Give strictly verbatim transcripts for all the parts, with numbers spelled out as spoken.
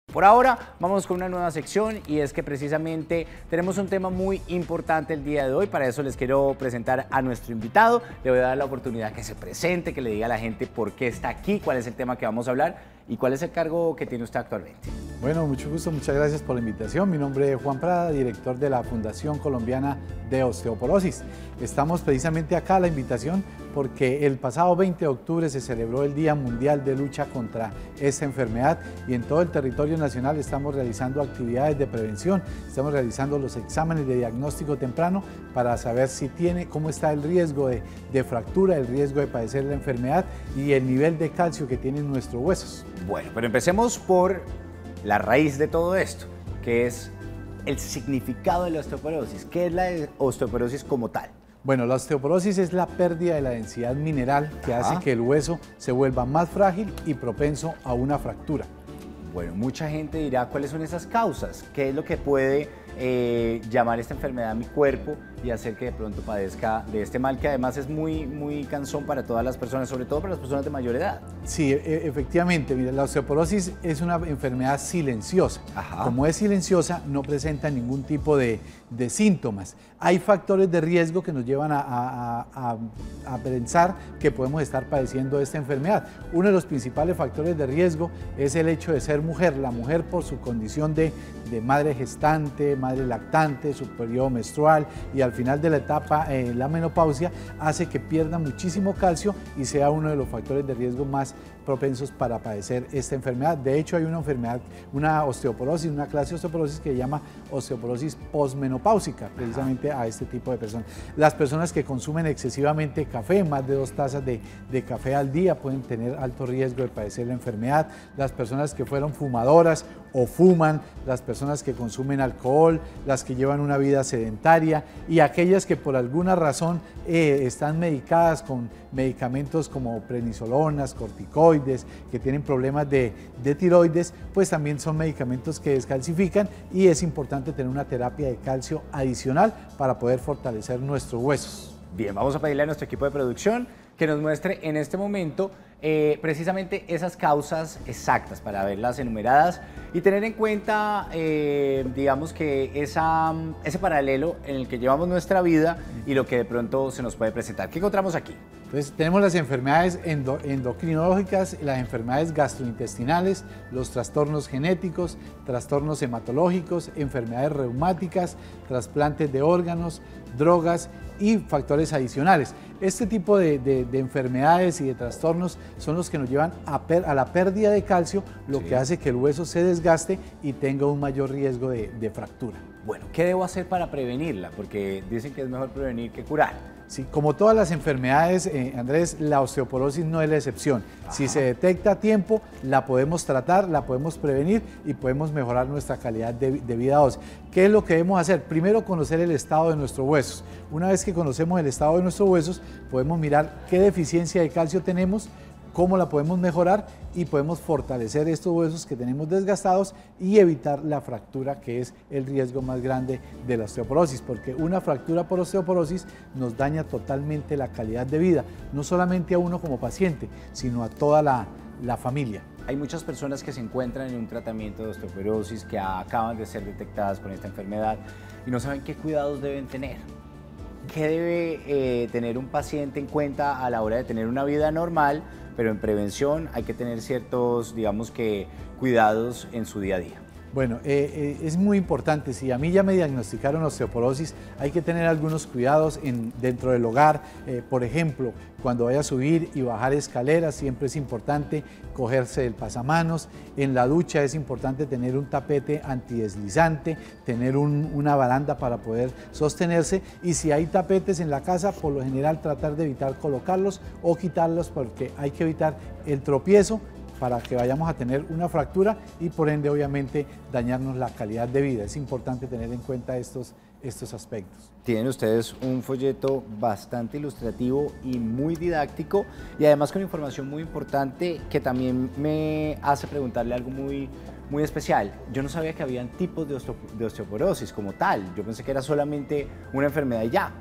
Por ahora vamos con una nueva sección y es que precisamente tenemos un tema muy importante el día de hoy. Para eso les quiero presentar a nuestro invitado. Le voy a dar la oportunidad que se presente, que le diga a la gente por qué está aquí, cuál es el tema que vamos a hablar y cuál es el cargo que tiene usted actualmente. Bueno, mucho gusto, muchas gracias por la invitación. Mi nombre es Juan Prada, director de la Fundación Colombiana de Osteoporosis. Estamos precisamente acá a la invitación porque el pasado veinte de octubre se celebró el Día Mundial de Lucha contra esta enfermedad y en todo el territorio nacional estamos realizando actividades de prevención, estamos realizando los exámenes de diagnóstico temprano para saber si tiene, cómo está el riesgo de, de fractura, el riesgo de padecer la enfermedad y el nivel de calcio que tienen nuestros huesos. Bueno, pero empecemos por la raíz de todo esto, que es el significado de la osteoporosis. ¿Qué es la osteoporosis como tal? Bueno, la osteoporosis es la pérdida de la densidad mineral que Ajá. hace que el hueso se vuelva más frágil y propenso a una fractura. Bueno, mucha gente dirá cuáles son esas causas, qué es lo que puede eh, llamar esta enfermedad a mi cuerpo y hacer que de pronto padezca de este mal, que además es muy, muy cansón para todas las personas, sobre todo para las personas de mayor edad. Sí, e efectivamente, mira, la osteoporosis es una enfermedad silenciosa. Ajá. Como es silenciosa, no presenta ningún tipo de, de síntomas. Hay factores de riesgo que nos llevan a, a, a, a pensar que podemos estar padeciendo esta enfermedad. Uno de los principales factores de riesgo es el hecho de ser mujer. La mujer, por su condición de, de madre gestante, madre lactante, su periodo menstrual y al final de la etapa, eh, la menopausia, hace que pierda muchísimo calcio y sea uno de los factores de riesgo más propensos para padecer esta enfermedad. De hecho, hay una enfermedad, una osteoporosis, una clase de osteoporosis que se llama osteoporosis posmenopáusica, precisamente a este tipo de personas. Las personas que consumen excesivamente café, más de dos tazas de, de café al día, pueden tener alto riesgo de padecer la enfermedad. Las personas que fueron fumadoras o fuman, las personas que consumen alcohol, las que llevan una vida sedentaria y aquellas que por alguna razón eh, están medicadas con medicamentos como prednisolonas, corticoides, que tienen problemas de, de tiroides, pues también son medicamentos que descalcifican y es importante tener una terapia de calcio adicional para poder fortalecer nuestros huesos. Bien, vamos a pedirle a nuestro equipo de producción que nos muestre en este momento eh, precisamente esas causas exactas para verlas enumeradas y tener en cuenta, eh, digamos que esa, ese paralelo en el que llevamos nuestra vida y lo que de pronto se nos puede presentar. ¿Qué encontramos aquí? Entonces tenemos las enfermedades endo, endocrinológicas, las enfermedades gastrointestinales, los trastornos genéticos, trastornos hematológicos, enfermedades reumáticas, trasplantes de órganos, drogas y factores adicionales. Este tipo de, de, de enfermedades y de trastornos son los que nos llevan a, per, a la pérdida de calcio, lo sí. que hace que el hueso se desgaste y tenga un mayor riesgo de, de fractura. Bueno, ¿qué debo hacer para prevenirla? Porque dicen que es mejor prevenir que curar. Sí, como todas las enfermedades, eh, Andrés, la osteoporosis no es la excepción. Ajá. Si se detecta a tiempo, la podemos tratar, la podemos prevenir y podemos mejorar nuestra calidad de, de vida ósea. ¿Qué es lo que debemos hacer? Primero, conocer el estado de nuestros huesos. Una vez que conocemos el estado de nuestros huesos, podemos mirar qué deficiencia de calcio tenemos, cómo la podemos mejorar y podemos fortalecer estos huesos que tenemos desgastados y evitar la fractura, que es el riesgo más grande de la osteoporosis, porque una fractura por osteoporosis nos daña totalmente la calidad de vida, no solamente a uno como paciente, sino a toda la, la familia. Hay muchas personas que se encuentran en un tratamiento de osteoporosis, que acaban de ser detectadas con esta enfermedad y no saben qué cuidados deben tener. ¿Qué debe eh, tener un paciente en cuenta a la hora de tener una vida normal, pero en prevención hay que tener ciertos, digamos que, cuidados en su día a día? Bueno, eh, eh, es muy importante. Si a mí ya me diagnosticaron osteoporosis, hay que tener algunos cuidados en, dentro del hogar. Eh, por ejemplo, cuando vaya a subir y bajar escaleras, siempre es importante cogerse el pasamanos. En la ducha es importante tener un tapete antideslizante, tener un, una baranda para poder sostenerse. Y si hay tapetes en la casa, por lo general tratar de evitar colocarlos o quitarlos, porque hay que evitar el tropiezo para que vayamos a tener una fractura y por ende obviamente dañarnos la calidad de vida. Es importante tener en cuenta estos, estos aspectos. Tienen ustedes un folleto bastante ilustrativo y muy didáctico y además con información muy importante que también me hace preguntarle algo muy, muy especial. Yo no sabía que habían tipos de, osteo, de osteoporosis como tal, yo pensé que era solamente una enfermedad y ya.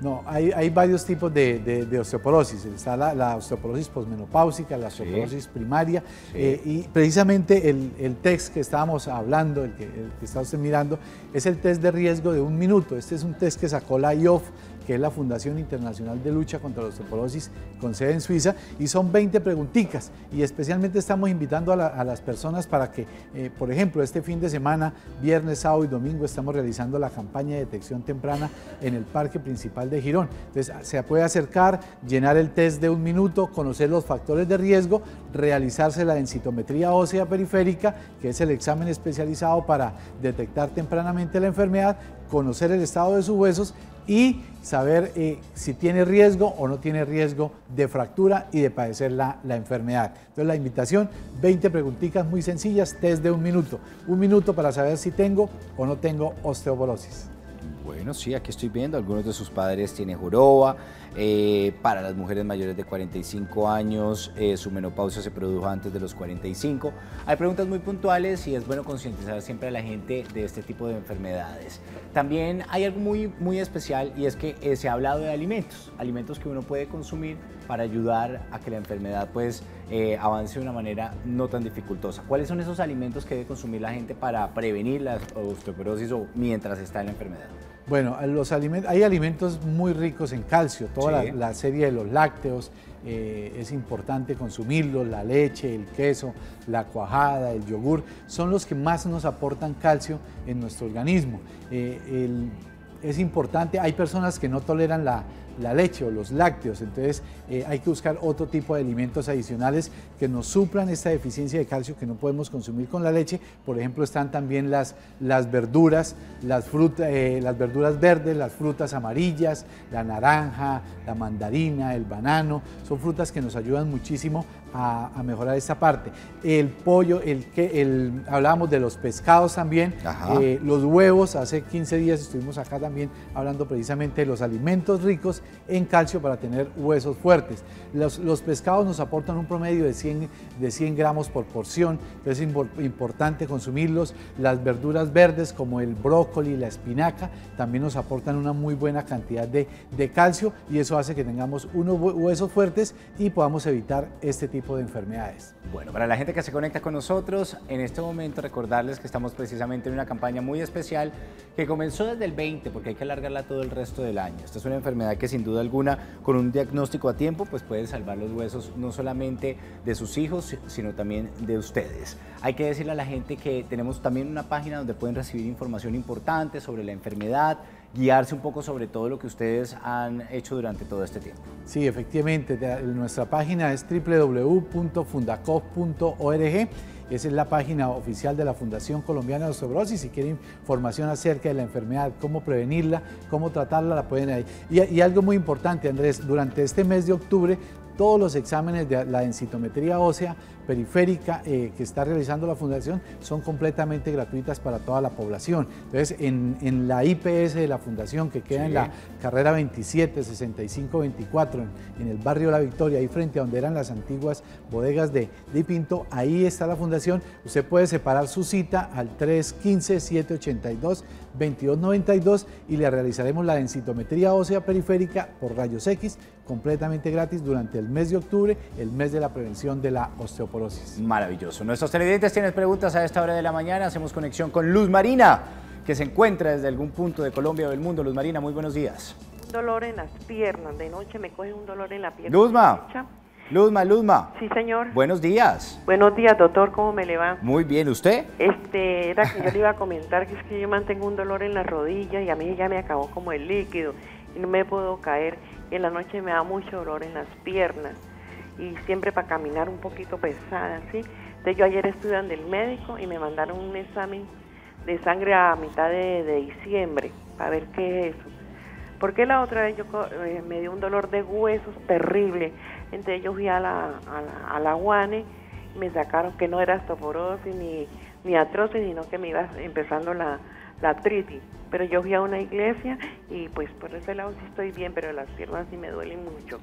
No, hay, hay varios tipos de, de, de osteoporosis. Está la, la osteoporosis posmenopáusica, la osteoporosis sí. primaria, sí. eh, y precisamente el, el test que estábamos hablando, el que, el que está usted mirando, es el test de riesgo de un minuto. Este es un test que sacó la I O F, que es la Fundación Internacional de Lucha contra la Osteoporosis, con sede en Suiza, y son veinte preguntitas, y especialmente estamos invitando a, la, a las personas para que, eh, por ejemplo, este fin de semana, viernes, sábado y domingo, estamos realizando la campaña de detección temprana en el Parque Principal de Girón. Entonces, se puede acercar, llenar el test de un minuto, conocer los factores de riesgo, realizarse la densitometría ósea periférica, que es el examen especializado para detectar tempranamente la enfermedad, conocer el estado de sus huesos y saber eh, si tiene riesgo o no tiene riesgo de fractura y de padecer la, la enfermedad. Entonces la invitación, veinte preguntitas muy sencillas, test de un minuto. Un minuto para saber si tengo o no tengo osteoporosis. Bueno, sí, aquí estoy viendo, algunos de sus padres tienen joroba. Eh, para las mujeres mayores de cuarenta y cinco años, eh, su menopausia se produjo antes de los cuarenta y cinco. Hay preguntas muy puntuales y es bueno concientizar siempre a la gente de este tipo de enfermedades. También hay algo muy, muy especial, y es que eh, se ha hablado de alimentos, alimentos que uno puede consumir para ayudar a que la enfermedad pues, eh, avance de una manera no tan dificultosa. ¿Cuáles son esos alimentos que debe consumir la gente para prevenir la osteoporosis o mientras está en la enfermedad? Bueno, los alimentos, hay alimentos muy ricos en calcio, toda sí. la, la serie de los lácteos, eh, es importante consumirlos, la leche, el queso, la cuajada, el yogur, son los que más nos aportan calcio en nuestro organismo. Eh, el, es importante, hay personas que no toleran la, la leche o los lácteos, entonces eh, hay que buscar otro tipo de alimentos adicionales que nos suplan esta deficiencia de calcio que no podemos consumir con la leche. Por ejemplo, están también las, las verduras, las, frutas, eh, las verduras verdes, las frutas amarillas, la naranja, la mandarina, el banano, son frutas que nos ayudan muchísimo a, a mejorar esta parte. El pollo, el que el, hablábamos de los pescados también, eh, los huevos, hace quince días estuvimos acá también hablando precisamente de los alimentos ricos en calcio para tener huesos fuertes. Los, los pescados nos aportan un promedio de cien, de cien gramos por porción, entonces es importante consumirlos. Las verduras verdes como el brócoli, la espinaca, también nos aportan una muy buena cantidad de, de calcio, y eso hace que tengamos unos huesos fuertes y podamos evitar este tipo de enfermedades. Bueno, para la gente que se conecta con nosotros, en este momento recordarles que estamos precisamente en una campaña muy especial que comenzó desde el veinte, porque hay que alargarla todo el resto del año. Esta es una enfermedad que sin duda alguna, con un diagnóstico a tiempo, pues puede salvar los huesos no solamente de sus hijos, sino también de ustedes. Hay que decirle a la gente que tenemos también una página donde pueden recibir información importante sobre la enfermedad, guiarse un poco sobre todo lo que ustedes han hecho durante todo este tiempo. Sí, efectivamente, nuestra página es w w w punto fundacop punto org. Esa es la página oficial de la Fundación Colombiana de Osteoporosis. Si quieren información acerca de la enfermedad, cómo prevenirla, cómo tratarla, la pueden ahí. Y, y algo muy importante, Andrés, durante este mes de octubre, todos los exámenes de la densitometría ósea periférica eh, que está realizando la Fundación son completamente gratuitas para toda la población. Entonces, en, en la I P S de la Fundación, que queda sí. en la carrera veintisiete, sesenta y cinco veinticuatro, en, en el barrio La Victoria, ahí frente a donde eran las antiguas bodegas de, de Pinto, ahí está la Fundación. Usted puede separar su cita al tres uno cinco, siete ocho dos, dos dos nueve dos y le realizaremos la densitometría ósea periférica por rayos X completamente gratis durante el mes de octubre, el mes de la prevención de la osteoporosis. Maravilloso. Nuestros televidentes tienen preguntas a esta hora de la mañana. Hacemos conexión con Luz Marina, que se encuentra desde algún punto de Colombia o del mundo. Luz Marina, muy buenos días. Dolor en las piernas, de noche me coge un dolor en la pierna. Luzma, Luzma, Luzma. Sí, señor. Buenos días. Buenos días, doctor, ¿cómo me le va? Muy bien, ¿usted? Este, era que yo le iba a comentar que es que yo mantengo un dolor en la rodilla y a mí ya me acabó como el líquido y no me puedo caer. En la noche me da mucho dolor en las piernas y siempre para caminar un poquito pesada, ¿sí? Entonces yo ayer estuve donde el médico y me mandaron un examen de sangre a mitad de, de diciembre para ver qué es eso. Porque la otra vez yo eh, me dio un dolor de huesos terrible, entonces yo fui a la, a la, a la UANE y me sacaron que no era osteoporosis ni, ni artrosis, sino que me iba empezando la, la artritis. Pero yo fui a una iglesia y pues por ese lado sí estoy bien, pero las piernas sí me duelen mucho.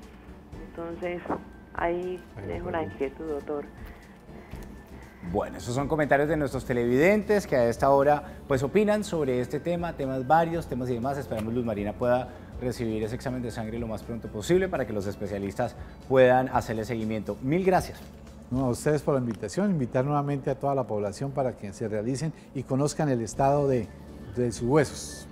Entonces ahí dejo la inquietud, doctor. Bueno, esos son comentarios de nuestros televidentes que a esta hora pues opinan sobre este tema, temas varios, temas y demás. Esperamos Luz Marina pueda recibir ese examen de sangre lo más pronto posible para que los especialistas puedan hacerle seguimiento. Mil gracias. No, a ustedes por la invitación, invitar nuevamente a toda la población para que se realicen y conozcan el estado de, de sus huesos.